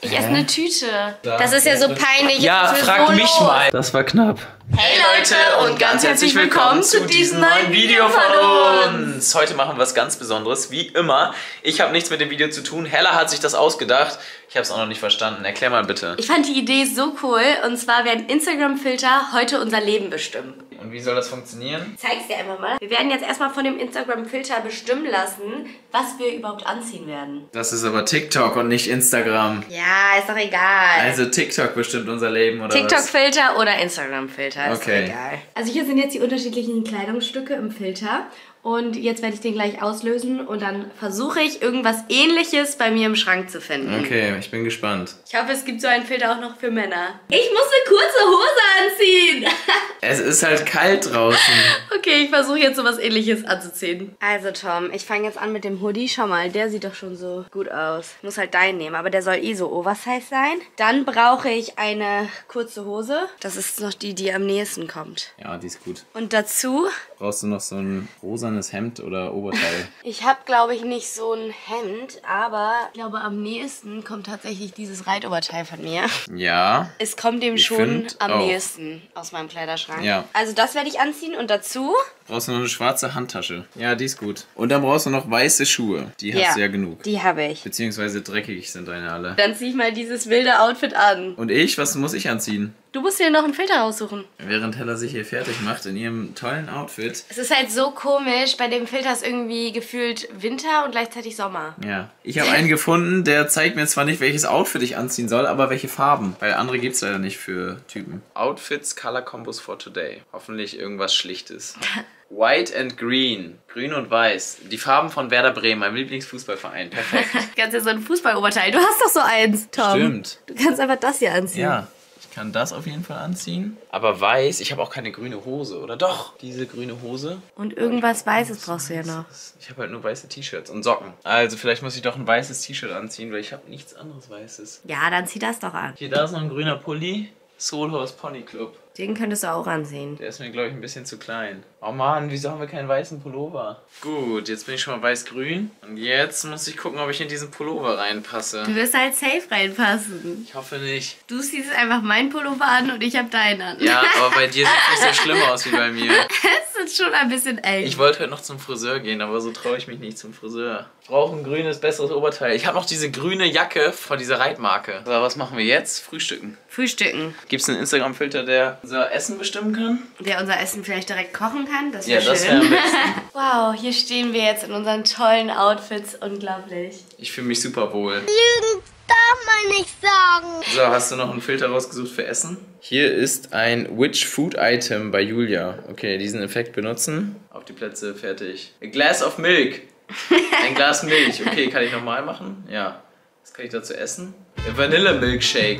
Ich esse eine Tüte. Das ist ja so peinlich. Ja, frag mich mal. Das war knapp. Hey Leute und ganz herzlich willkommen zu diesem neuen Video von uns. Heute machen wir was ganz Besonderes, wie immer. Ich habe nichts mit dem Video zu tun. Hella hat sich das ausgedacht. Ich habe es auch noch nicht verstanden. Erklär mal bitte. Ich fand die Idee so cool. Und zwar werden Instagram-Filter heute unser Leben bestimmen. Und wie soll das funktionieren? Ich zeig's dir einfach mal. Wir werden jetzt erstmal von dem Instagram-Filter bestimmen lassen, was wir überhaupt anziehen werden. Das ist aber TikTok und nicht Instagram. Ja, ist doch egal. Also TikTok bestimmt unser Leben, oder TikTok-Filter oder Instagram-Filter, ist okay. egal. Also hier sind jetzt die unterschiedlichen Kleidungsstücke im Filter. Und jetzt werde ich den gleich auslösen und dann versuche ich, irgendwas Ähnliches bei mir im Schrank zu finden. Okay, ich bin gespannt. Ich hoffe, es gibt so einen Filter auch noch für Männer. Ich muss eine kurze Hose anziehen. Es ist halt kalt draußen. Okay, ich versuche jetzt so was Ähnliches anzuziehen. Also Tom, ich fange jetzt an mit dem Hoodie. Schau mal, der sieht doch schon so gut aus. Ich muss halt deinen nehmen, aber der soll eh so Oversize sein. Dann brauche ich eine kurze Hose. Das ist noch die, die am nächsten kommt. Ja, die ist gut. Und dazu Brauchst du noch so ein rosanes Hemd oder Oberteil? Ich habe, glaube ich, nicht so ein Hemd, aber ich glaube, am nächsten kommt tatsächlich dieses Reitoberteil von mir. Ja. Es kommt dem schon am nächsten aus meinem Kleiderschrank. Ja. Also das werde ich anziehen und dazu Brauchst du noch eine schwarze Handtasche. Ja, die ist gut. Und dann brauchst du noch weiße Schuhe. Die hast du ja genug. Die habe ich. Beziehungsweise dreckig sind deine alle. Dann ziehe ich mal dieses wilde Outfit an. Und ich? Was muss ich anziehen? Du musst dir noch einen Filter raussuchen. Während Hella sich hier fertig macht in ihrem tollen Outfit. Es ist halt so komisch, bei dem Filter ist irgendwie gefühlt Winter und gleichzeitig Sommer. Ja. Ich habe einen gefunden, der zeigt mir zwar nicht, welches Outfit ich anziehen soll, aber welche Farben. Weil andere gibt es leider nicht für Typen. Outfits, Color Combos for today. Hoffentlich irgendwas Schlichtes. White and Green. Grün und Weiß. Die Farben von Werder Bremen, meinem Lieblingsfußballverein. Perfekt. Du kannst ja so ein Fußballoberteil. Du hast doch so eins, Tom. Stimmt. Du kannst einfach das hier anziehen. Ja. Ich kann das auf jeden Fall anziehen. Aber weiß, ich habe auch keine grüne Hose. Oder doch? Diese grüne Hose. Und irgendwas Weißes brauchst du ja noch. Ich habe halt nur weiße T-Shirts und Socken. Also vielleicht muss ich doch ein weißes T-Shirt anziehen, weil ich habe nichts anderes Weißes. Ja, dann zieh das doch an. Hier, da ist noch ein grüner Pulli. Soul Horse Pony Club. Den könntest du auch anziehen. Der ist mir, glaube ich, ein bisschen zu klein. Oh Mann, wieso haben wir keinen weißen Pullover? Gut, jetzt bin ich schon mal weiß-grün. Und jetzt muss ich gucken, ob ich in diesen Pullover reinpasse. Du wirst halt safe reinpassen. Ich hoffe nicht. Du ziehst einfach meinen Pullover an und ich hab deinen an. Ja, aber bei dir sieht es nicht so schlimm aus wie bei mir. Es ist schon ein bisschen eng. Ich wollte heute noch zum Friseur gehen, aber so traue ich mich nicht zum Friseur. Ich brauche ein grünes, besseres Oberteil. Ich habe noch diese grüne Jacke von dieser Reitmarke. So, was machen wir jetzt? Frühstücken. Frühstücken. Gibt es einen Instagram-Filter, der unser Essen bestimmen kann? Der unser Essen vielleicht direkt kochen kann? Das Ja, wäre das schön. wäre am besten. Wow, hier stehen wir jetzt in unseren tollen Outfits. Unglaublich. Ich fühle mich super wohl. Lügen darf man nicht sagen. So, hast du noch einen Filter rausgesucht für Essen? Hier ist ein Which Food Item bei Julia. Okay, diesen Effekt benutzen. Auf die Plätze, fertig. A glass of milk. Ein Glas Milch. Okay, kann ich nochmal machen? Ja. Was kann ich dazu essen? A Vanille Milkshake.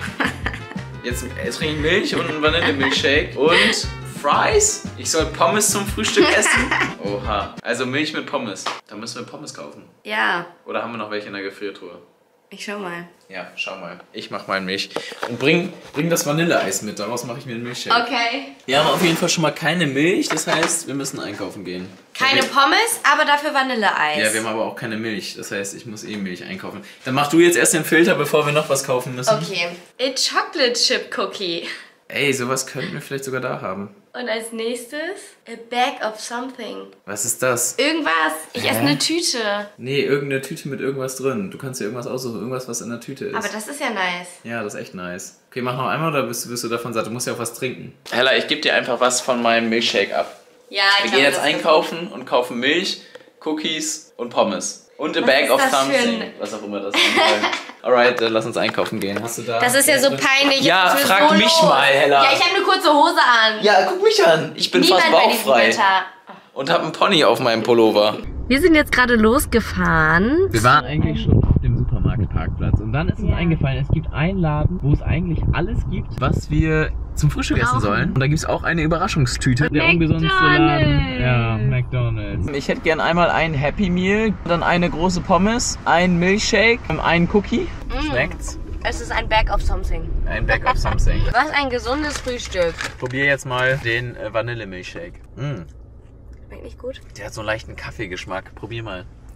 Jetzt trinke ich Milch und einen Vanille Milkshake. Und Fries? Ich soll Pommes zum Frühstück essen? Oha. Also Milch mit Pommes. Da müssen wir Pommes kaufen. Ja, Oder haben wir noch welche in der Gefriertruhe? ich schau mal. Ja, schau mal. Ich mach mal Milch. Und bring das Vanilleeis mit. Daraus mache ich mir einen Milchshake. Okay. Wir haben auf jeden Fall schon mal keine Milch. Das heißt, wir müssen einkaufen gehen. Keine Pommes, aber dafür Vanilleeis. Ja, wir haben aber auch keine Milch. Das heißt, ich muss eh Milch einkaufen. Dann mach du jetzt erst den Filter, bevor wir noch was kaufen müssen. Okay. A Chocolate Chip Cookie. Ey, sowas könnten wir vielleicht sogar da haben. Und als nächstes a bag of something. Was ist das? Irgendwas. Ich esse eine Tüte. Nee, irgendeine Tüte mit irgendwas drin. Du kannst dir irgendwas aussuchen. Irgendwas, was in der Tüte ist. Aber das ist ja nice. Ja, das ist echt nice. Okay, mach noch einmal oder bist du davon satt? Du musst ja auch was trinken. Hella, ich gebe dir einfach was von meinem Milchshake ab. Ja, Wir gehen jetzt einkaufen und kaufen Milch, Cookies und Pommes. Und a bag of something. Was auch immer das ist. Alright, dann lass uns einkaufen gehen. Hast du da? Das ist ja so peinlich. Ja, Jetzt ist frag so mich los. mal, Hella. Ja, ich habe eine kurze Hose an. Ja, guck mich an. Ich bin Niemand fast bei diesem bauchfrei. Wetter. Und hab einen Pony auf meinem Pullover. Wir sind jetzt gerade losgefahren. Wir waren eigentlich schon auf dem Supermarktparkplatz. Und dann ist uns eingefallen, es gibt einen Laden, wo es eigentlich alles gibt, was wir zum Frühstück essen sollen. Und da gibt es auch eine Überraschungstüte. Der ungesundeste Laden. Ja, McDonald's. Ich hätte gern einmal ein Happy Meal, dann eine große Pommes, einen Milkshake, einen Cookie. Schmeckt's? Es ist ein bag of something. Ein Bag of something. Was ein gesundes Frühstück. Probier jetzt mal den Vanille Milkshake. Schmeckt nicht gut. Der hat so einen leichten Kaffeegeschmack. Probier mal.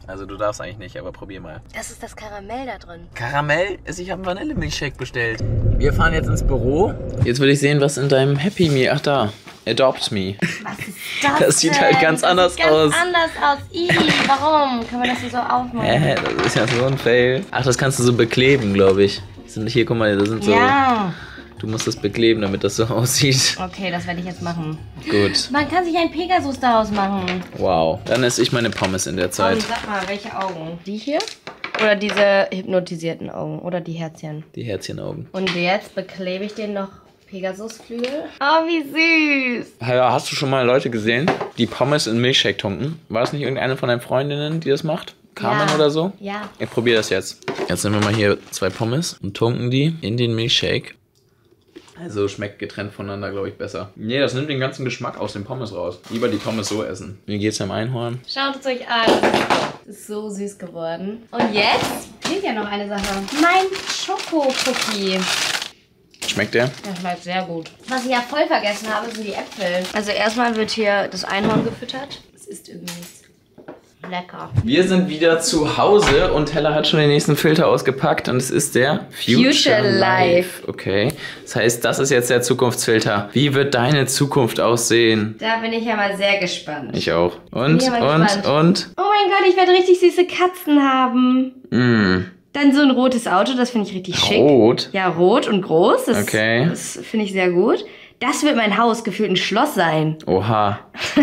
Also du darfst eigentlich nicht, aber probier mal. Das ist das Karamell da drin. Karamell? Ich habe einen Vanillemilchshake bestellt. Wir fahren jetzt ins Büro. Jetzt will ich sehen, was in deinem Happy Meal... Ach da, Adopt Me. Was ist das? Das sieht halt ganz anders aus. Ganz anders aus. Warum? Kann man das hier so aufmachen? Das ist ja so ein Fail. Ach, das kannst du so bekleben, glaube ich. Hier, guck mal, da sind so... Ja. Du musst das bekleben, damit das so aussieht. Okay, das werde ich jetzt machen. Gut. Man kann sich einen Pegasus daraus machen. Wow. Dann esse ich meine Pommes in der Zeit. Sag mal, welche Augen? Die hier? Oder diese hypnotisierten Augen? Oder die Herzchen? Die Herzchenaugen. Und jetzt beklebe ich den noch Pegasusflügel. Oh, wie süß. Ja, hast du schon mal Leute gesehen, die Pommes in Milchshake tunken? War es nicht irgendeine von deinen Freundinnen, die das macht? Carmen oder so? Ja. Ich probiere das jetzt. Jetzt nehmen wir mal hier 2 Pommes und tunken die in den Milchshake. Also schmeckt getrennt voneinander, glaube ich, besser. Nee, das nimmt den ganzen Geschmack aus den Pommes raus. Lieber die Pommes so essen. Mir geht's am Einhorn. Schaut es euch an. Das ist so süß geworden. Und jetzt fehlt ja noch eine Sache. Mein Schokocookie. Schmeckt der? Der schmeckt sehr gut. Was ich ja voll vergessen habe, sind die Äpfel. Also erstmal wird hier das Einhorn gefüttert. Es ist irgendwie lecker. Wir sind wieder zu Hause und Hella hat schon den nächsten Filter ausgepackt und es ist der Future Life. Okay, das heißt, das ist jetzt der Zukunftsfilter. Wie wird deine Zukunft aussehen? Da bin ich ja mal sehr gespannt. Ich auch. Und? Oh mein Gott, ich werde richtig süße Katzen haben. Dann so ein rotes Auto, das finde ich richtig schick. Rot? Ja, rot und groß. Das finde ich sehr gut. Das wird mein Haus, gefühlt ein Schloss sein. Oha. Und 6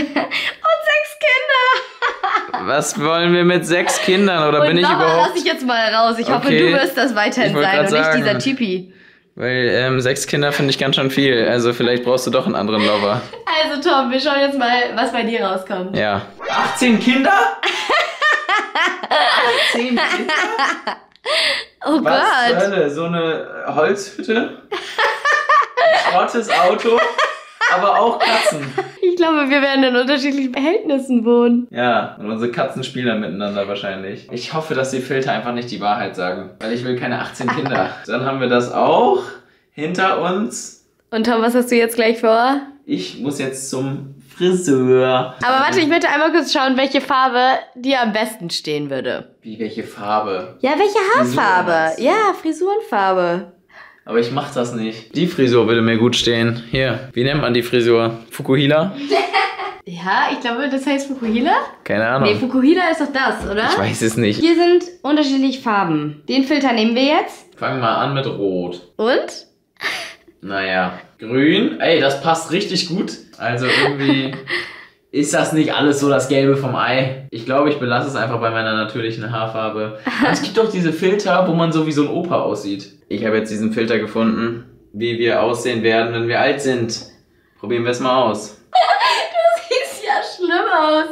Kinder. Was wollen wir mit 6 Kindern? Oder bin ich überhaupt... lass ich jetzt mal raus. Ich hoffe, du wirst das weiterhin sein und nicht dieser Typi. Weil 6 Kinder finde ich ganz schön viel. Also vielleicht brauchst du doch einen anderen Lover. Also Tom, wir schauen jetzt mal, was bei dir rauskommt. Ja. 18 Kinder? 18 Kinder? Oh Was Gott. zur Hölle? So eine Holzhütte? Schrottes Auto? Aber auch Katzen. Ich glaube, wir werden in unterschiedlichen Verhältnissen wohnen. Ja, und unsere Katzen spielen dann miteinander wahrscheinlich. Ich hoffe, dass die Filter einfach nicht die Wahrheit sagen. Weil ich will keine 18 Kinder. Dann haben wir das auch hinter uns. Und Tom, was hast du jetzt gleich vor? Ich muss jetzt zum Friseur. Aber warte, ich möchte einmal kurz schauen, welche Farbe dir am besten stehen würde. Wie, welche Farbe? Ja, welche Haarfarbe? Ja, Frisurenfarbe. Aber ich mach das nicht. Die Frisur würde mir gut stehen. Hier, wie nennt man die Frisur? Fukuhila? Ja, ich glaube, das heißt Fukuhila. Keine Ahnung. Nee, Fukuhila ist doch das, oder? Ich weiß es nicht. Hier sind unterschiedliche Farben. Den Filter nehmen wir jetzt. Fangen wir an mit Rot. Und? Naja, Grün. Ey, das passt richtig gut. Also irgendwie ist das nicht alles so das Gelbe vom Ei. Ich glaube, ich belasse es einfach bei meiner natürlichen Haarfarbe. Und es gibt doch diese Filter, wo man so wie so ein Opa aussieht. Ich habe jetzt diesen Filter gefunden, wie wir aussehen werden, wenn wir alt sind. Probieren wir es mal aus. Du siehst ja schlimm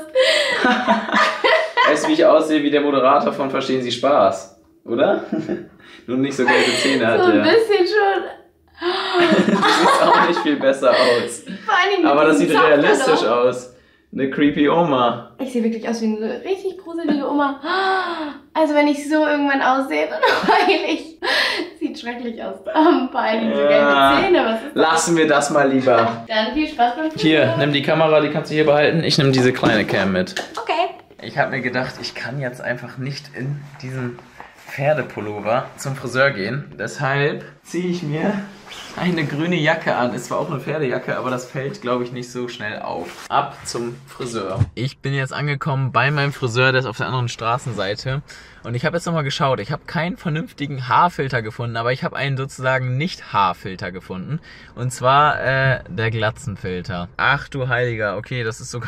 aus. Weißt du, wie ich aussehe wie der Moderator von Verstehen Sie Spaß? Oder? Nur nicht so gelbe Zähne hat So ein er. bisschen schon. Das sieht auch nicht viel besser aus. Vor allen Dingen mit Aber das diesem sieht Zopf realistisch da drauf. aus. Eine creepy Oma. Ich sehe wirklich aus wie eine richtig gruselige Oma. Also wenn ich so irgendwann aussehe, dann heule ich. Sieht schrecklich aus. Vor allen Dingen so gelbe Zähne. Was ist das? Lassen wir das mal lieber. Dann viel Spaß beim Friseur. Hier, nimm die Kamera, die kannst du hier behalten. Ich nehme diese kleine Cam mit. Okay. Ich habe mir gedacht, ich kann jetzt einfach nicht in diesen Pferdepullover zum Friseur gehen. Deshalb ziehe ich mir eine grüne Jacke an. Ist zwar auch eine Pferdejacke, aber das fällt, glaube ich, nicht so schnell auf. Ab zum Friseur. Ich bin jetzt angekommen bei meinem Friseur, der ist auf der anderen Straßenseite. Und ich habe jetzt nochmal geschaut. Ich habe keinen vernünftigen Haarfilter gefunden, aber ich habe einen sozusagen Nicht-Haarfilter gefunden. Und zwar der Glatzenfilter. Ach du Heiliger, okay, das ist sogar...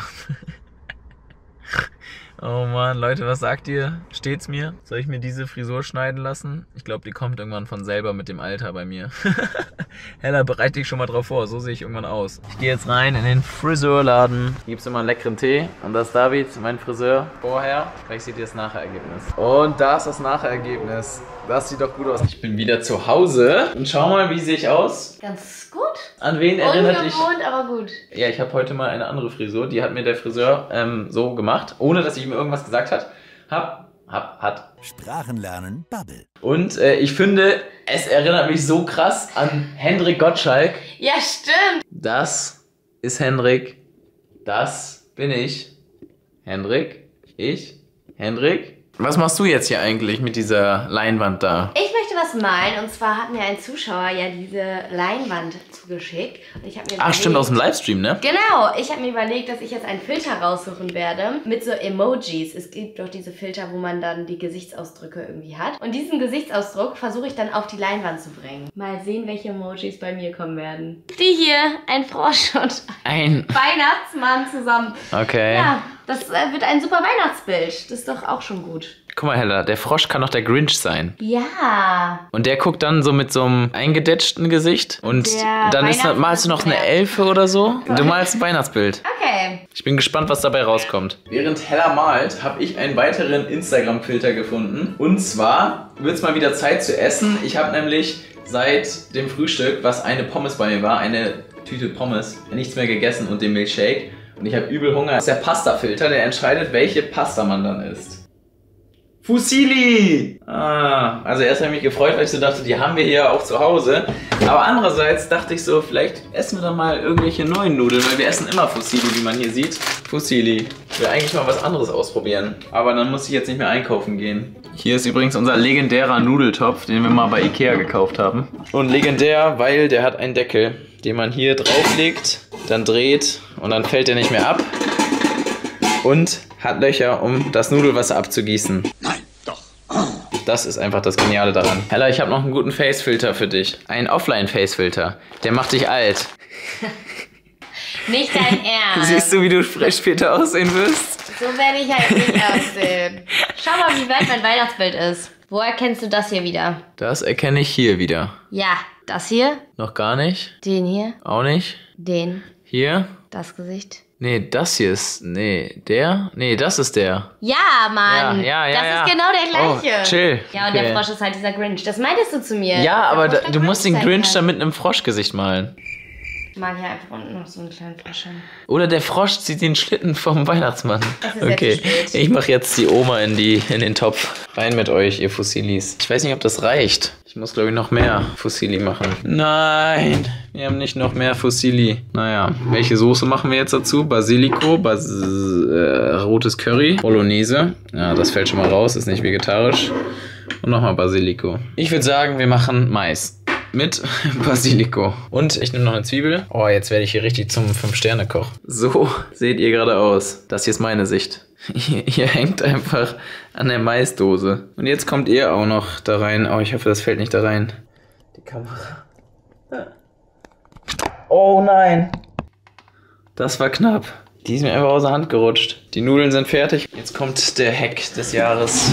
Oh Mann, Leute, was sagt ihr? Steht's mir? Soll ich mir diese Frisur schneiden lassen? Ich glaube, die kommt irgendwann von selber mit dem Alter bei mir. Hella, bereite dich schon mal drauf vor, so sehe ich irgendwann aus. Ich gehe jetzt rein in den Friseurladen. Hier gibt's immer einen leckeren Tee. Und das ist David, mein Friseur. Vorher, gleich seht ihr das Nachergebnis. Und da ist das Nachergebnis. Das sieht doch gut aus. Ich bin wieder zu Hause. Und schau mal, wie sehe ich aus? Ganz gut. An wen erinnert dich? Ungewohnt, aber gut. Ja, ich habe heute mal eine andere Frisur. Die hat mir der Friseur so gemacht, ohne dass ich mir irgendwas gesagt hat. Hat. Sprachenlernen Bubble. Und ich finde, es erinnert mich so krass an Hendrik Gottschalk. Ja, stimmt. Das ist Hendrik. Das bin ich. Hendrik. Ich. Hendrik. Was machst du jetzt hier eigentlich mit dieser Leinwand da? Ich möchte was malen und zwar hat mir ein Zuschauer ja diese Leinwand zugeschickt. Und ich habe mir überlegt, stimmt, aus dem Livestream, ne? Genau, ich habe mir überlegt, dass ich jetzt einen Filter raussuchen werde mit so Emojis. Es gibt doch diese Filter, wo man dann die Gesichtsausdrücke irgendwie hat. Und diesen Gesichtsausdruck versuche ich dann auf die Leinwand zu bringen. Mal sehen, welche Emojis bei mir kommen werden. Die hier, ein Frosch und Ein Weihnachtsmann zusammen. Okay. Ja, das wird ein super Weihnachtsbild. Das ist doch auch schon gut. Guck mal, Hella, der Frosch kann doch der Grinch sein. Ja. Und der guckt dann so mit so einem eingedetschten Gesicht. Und Der dann malst du noch eine Elfe oder so. Du malst ein Weihnachtsbild. Okay. Ich bin gespannt, was dabei rauskommt. Während Hella malt, habe ich einen weiteren Instagram-Filter gefunden. Und zwar wird es mal wieder Zeit zu essen. Ich habe nämlich seit dem Frühstück, was eine Pommes bei mir war, eine Tüte Pommes, nichts mehr gegessen und den Milkshake. Und ich habe übel Hunger. Das ist der Pasta-Filter, der entscheidet, welche Pasta man dann isst. Fusilli! Also erst habe ich mich gefreut, weil ich so dachte, die haben wir hier auch zu Hause. Aber andererseits dachte ich so, vielleicht essen wir dann mal irgendwelche neuen Nudeln, weil wir essen immer Fusilli, wie man hier sieht. Fusilli. Ich will eigentlich mal was anderes ausprobieren. Aber dann muss ich jetzt nicht mehr einkaufen gehen. Hier ist übrigens unser legendärer Nudeltopf, den wir mal bei Ikea gekauft haben. Und legendär, weil der hat einen Deckel, den man hier drauflegt, dann dreht und dann fällt der nicht mehr ab. Und hat Löcher, um das Nudelwasser abzugießen. Nein, doch. Das ist einfach das Geniale daran. Hella, ich habe noch einen guten Facefilter für dich. Einen Offline-Facefilter. Der macht dich alt. Nicht dein Ernst. Siehst du, wie du später aussehen wirst? So werde ich halt nicht aussehen. Schau mal, wie weit mein Weihnachtsbild ist. Wo erkennst du das hier wieder? Das erkenne ich hier wieder. Ja, das hier, Noch gar nicht? den hier, Auch nicht? den, Hier? das Gesicht. Nee, das hier ist... Nee, der? Nee, das ist der. Ja, Mann. Ja, das ist genau der gleiche. Oh, chill. Ja, und Okay. der Frosch ist halt dieser Grinch. Das meintest du zu mir. Ja, aber Der Frosch du kann musst den sein Grinch kann. dann mit einem Froschgesicht malen. Ich mal hier einfach unten noch so einen kleinen Frosch hin. Oder der Frosch zieht den Schlitten vom Weihnachtsmann. Das ist jetzt Okay, spät. ich mache jetzt die Oma in den Topf. Rein mit euch, ihr Fusilis. Ich weiß nicht, ob das reicht. Ich muss, glaube ich, noch mehr Fusili machen. Nein, wir haben nicht noch mehr Fusili. Naja, welche Soße machen wir jetzt dazu? Basilico, rotes Curry, Bolognese. Ja, das fällt schon mal raus, ist nicht vegetarisch. Und nochmal Basilico. Ich würde sagen, wir machen Mais. Mit Basilico. Und ich nehme noch eine Zwiebel. Oh, jetzt werde ich hier richtig zum 5-Sterne-Koch. So seht ihr gerade aus. Das hier ist meine Sicht. Ihr hängt einfach an der Maisdose. Und jetzt kommt ihr auch noch da rein. Oh, ich hoffe, das fällt nicht da rein. Die Kamera. Oh nein. Das war knapp. Die ist mir einfach aus der Hand gerutscht. Die Nudeln sind fertig. Jetzt kommt der Hack des Jahres.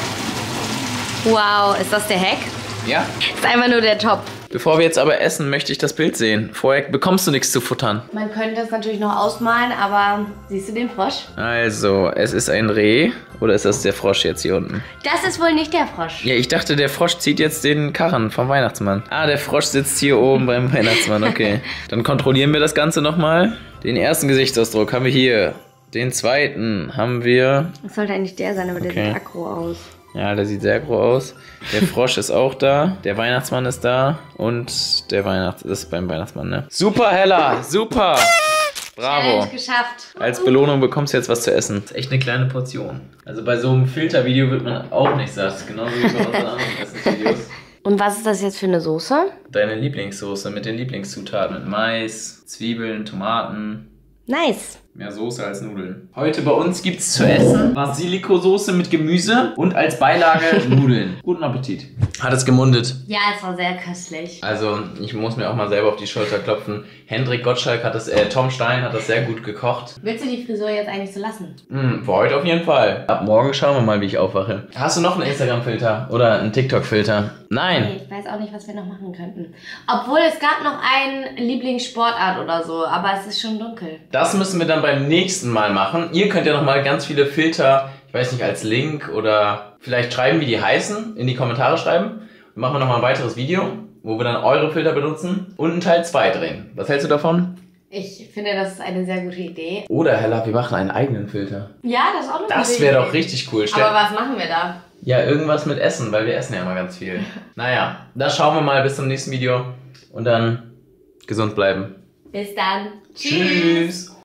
Wow, ist das der Hack? Ja. Ist einfach nur der Topf. Bevor wir jetzt aber essen, möchte ich das Bild sehen. Vorher bekommst du nichts zu futtern. Man könnte das natürlich noch ausmalen, aber siehst du den Frosch? Also, es ist ein Reh. Oder ist das der Frosch jetzt hier unten? Das ist wohl nicht der Frosch. Ja, ich dachte, der Frosch zieht jetzt den Karren vom Weihnachtsmann. Ah, der Frosch sitzt hier oben beim Weihnachtsmann, okay. Dann kontrollieren wir das Ganze nochmal. Den ersten Gesichtsausdruck haben wir hier. Den zweiten haben wir... Das sollte eigentlich der sein, aber der Okay. sieht aggro aus. Ja, der sieht sehr groß aus. Der Frosch ist auch da. Der Weihnachtsmann ist da. Und der das ist beim Weihnachtsmann, ne? Super, Hella! Super! Bravo! Challenge geschafft. Als Belohnung bekommst du jetzt was zu essen. Das ist echt eine kleine Portion. Also bei so einem Filtervideo wird man auch nicht satt. Genauso wie bei unseren anderen Essensvideos. Und was ist das jetzt für eine Soße? Deine Lieblingssoße mit den Lieblingszutaten. Mit Mais, Zwiebeln, Tomaten. Nice. Mehr Soße als Nudeln. Heute bei uns gibt's zu essen Basilico-Soße mit Gemüse und als Beilage Nudeln. Guten Appetit. Hat es gemundet. Ja, es war sehr köstlich. Also, ich muss mir auch mal selber auf die Schulter klopfen. Hendrik Gottschalk hat das, Tom Stein hat das sehr gut gekocht. Willst du die Frisur jetzt eigentlich so lassen? Für heute auf jeden Fall. Ab morgen schauen wir mal, wie ich aufwache. Hast du noch einen Instagram-Filter oder einen TikTok-Filter? Nein. Nee, ich weiß auch nicht, was wir noch machen könnten. Obwohl, es gab noch einen Lieblingssportart oder so, aber es ist schon dunkel. Das müssen wir dann beim nächsten Mal machen. Ihr könnt ja noch mal ganz viele Filter, ich weiß nicht, als Link oder vielleicht schreiben, wie die heißen, in die Kommentare schreiben. Dann machen wir noch mal ein weiteres Video, wo wir dann eure Filter benutzen und einen Teil 2 drehen. Was hältst du davon? Ich finde, das ist eine sehr gute Idee. Oder Hella, wir machen einen eigenen Filter. Ja, das ist auch eine gute Das Idee. wäre doch richtig cool. Aber was machen wir da? Ja, irgendwas mit Essen, weil wir essen ja immer ganz viel. Naja, das schauen wir mal bis zum nächsten Video und dann gesund bleiben. Bis dann. Tschüss.